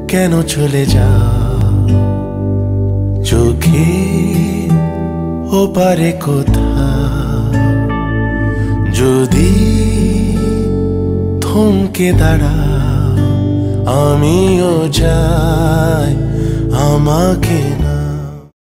কেন চলে যাও চোখে ওপারে কোথাও, যদি থমকে দাঁড়াও আমিও যাই, আমাকে